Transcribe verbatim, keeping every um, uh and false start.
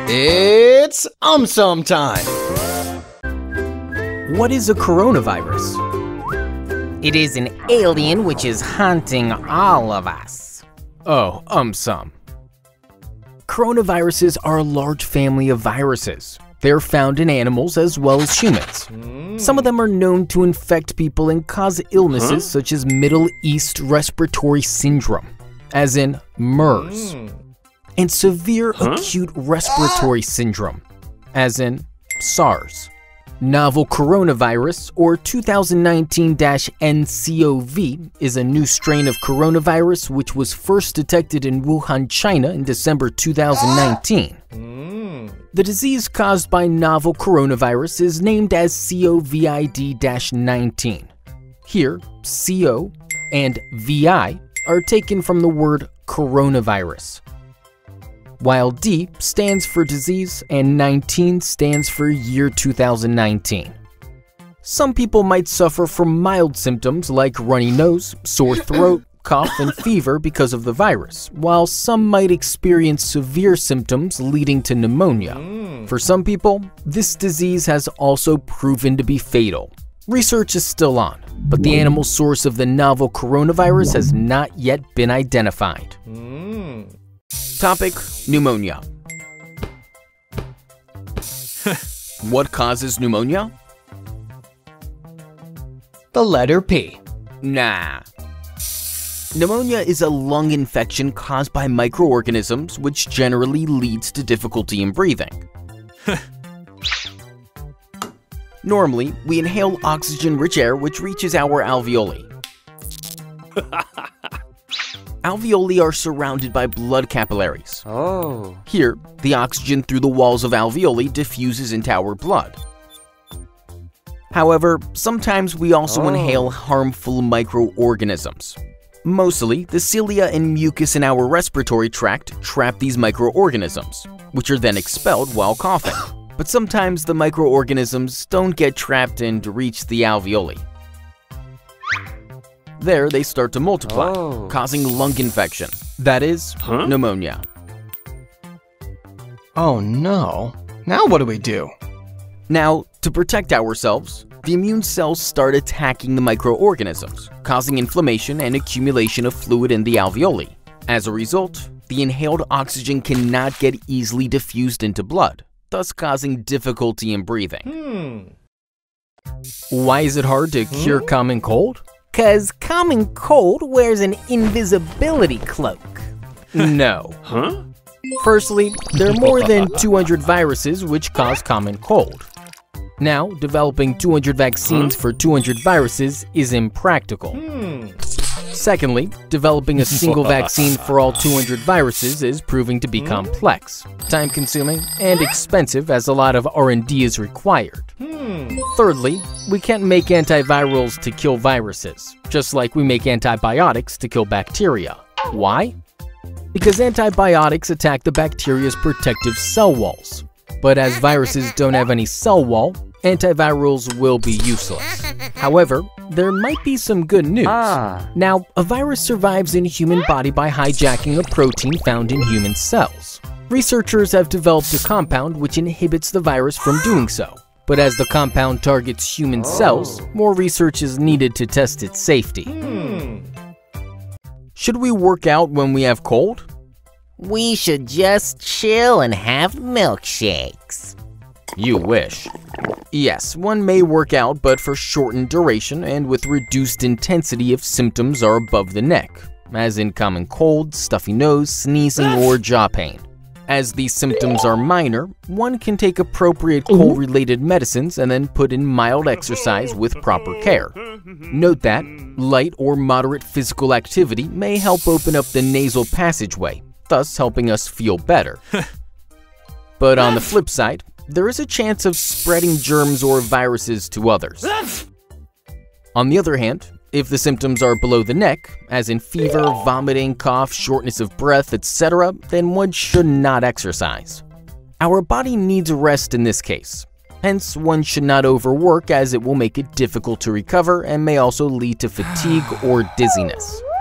It's AumSum time! What is a coronavirus? It is an alien which is haunting all of us. Oh, AumSum. Coronaviruses are a large family of viruses. They're found in animals as well as humans. Mm. Some of them are known to infect people and cause illnesses huh? such as Middle East Respiratory Syndrome, as in MERS, mm. and Severe huh? Acute Respiratory Syndrome, as in SARS. Novel coronavirus, or two thousand nineteen N C O V, is a new strain of coronavirus which was first detected in Wuhan, China in December two thousand nineteen. Mm. The disease caused by novel coronavirus is named as COVID nineteen. Here, C O and V I are taken from the word coronavirus, while D stands for disease and nineteen stands for year two thousand nineteen. Some people might suffer from mild symptoms like runny nose, sore throat, cough, and fever because of the virus, while some might experience severe symptoms leading to pneumonia. Mm. For some people, this disease has also proven to be fatal. Research is still on, but the animal source of the novel coronavirus has not yet been identified. Mm. Topic: pneumonia. What causes pneumonia? The letter P. Nah. Pneumonia is a lung infection caused by microorganisms, which generally leads to difficulty in breathing. Normally, we inhale oxygen-rich air which reaches our alveoli. Alveoli are surrounded by blood capillaries. Oh. Here, the oxygen through the walls of alveoli diffuses into our blood. However, sometimes we also oh. inhale harmful microorganisms. Mostly, the cilia and mucus in our respiratory tract trap these microorganisms, which are then expelled while coughing. But sometimes the microorganisms don't get trapped and reach the alveoli. There, they start to multiply, oh. causing lung infection. That is, huh? pneumonia. Oh no. Now what do we do? Now, to protect ourselves, the immune cells start attacking the microorganisms, causing inflammation and accumulation of fluid in the alveoli. As a result, the inhaled oxygen cannot get easily diffused into blood, thus causing difficulty in breathing. Hmm. Why is it hard to cure hmm? common cold? Cause common cold wears an invisibility cloak. No. Huh? Firstly, there are more than two hundred viruses which cause common cold. Now, developing two hundred vaccines huh? for two hundred viruses is impractical. Hmm. Secondly, developing a single vaccine for all two hundred viruses is proving to be complex, time-consuming, and expensive as a lot of R and D is required. Hmm. Thirdly, we can't make antivirals to kill viruses, just like we make antibiotics to kill bacteria. Why? Because antibiotics attack the bacteria's protective cell walls. But as viruses don't have any cell wall, antivirals will be useless. However, there might be some good news. Ah. Now, a virus survives in human body by hijacking a protein found in human cells. Researchers have developed a compound which inhibits the virus from doing so. But as the compound targets human oh. cells, more research is needed to test its safety. Hmm. Should we work out when we have cold? We should just chill and have milkshakes. You wish. Yes, one may work out, but for shortened duration and with reduced intensity if symptoms are above the neck, as in common cold, stuffy nose, sneezing, or jaw pain. As these symptoms are minor, one can take appropriate cold-related medicines and then put in mild exercise with proper care. Note that light or moderate physical activity may help open up the nasal passageway, thus helping us feel better. But on the flip side, there is a chance of spreading germs or viruses to others. On the other hand, if the symptoms are below the neck, as in fever, vomiting, cough, shortness of breath, et cetera, then one should not exercise. Our body needs rest in this case. Hence, one should not overwork as it will make it difficult to recover and may also lead to fatigue or dizziness.